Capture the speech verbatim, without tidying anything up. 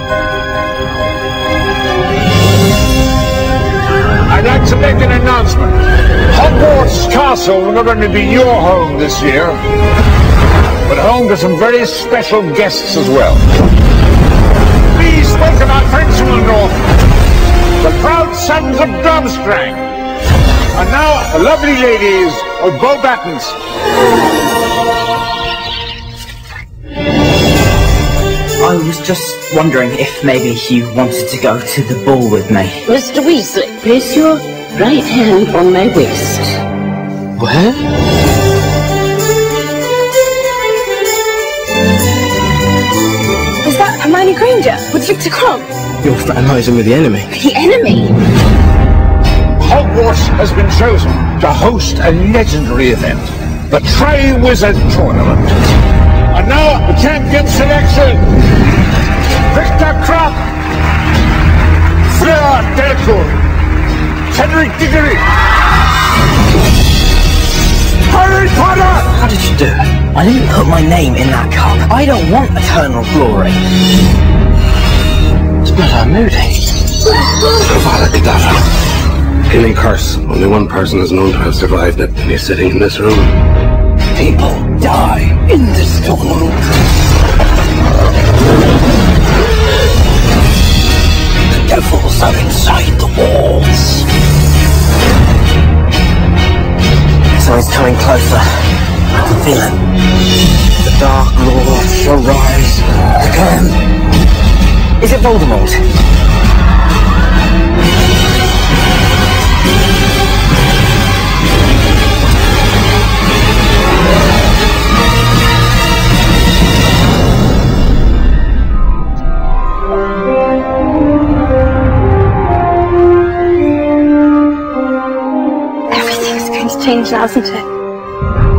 I'd like to make an announcement. Hogwarts Castle will not only be your home this year, but home to some very special guests as well. Please welcome our friends from the north, the proud sons of Durmstrang. And now, the lovely ladies of Beauxbatons. I was just wondering if maybe you wanted to go to the ball with me. Mister Weasley, place your right hand on my waist. Where? Is that Hermione Granger with Victor Crumb? You're fraternising with the enemy. The enemy? Hogwarts has been chosen to host a legendary event, the Tri-Wizard Tournament. And now, the champion selection. Victor Crumb, Fleur Delacour, Cedric Diggory, Harry Potter! How did you do it? I didn't put my name in that cup. I don't want eternal glory. It's bloody moody. Avada Kedavra. Any curse, only one person is known to have survived it, and he's sitting in this room. People die in this tournament. The devils are inside the walls. Something's coming closer. I can feel it. The Dark Lord shall rise again. Is it Voldemort? Everything's going to change now, isn't it?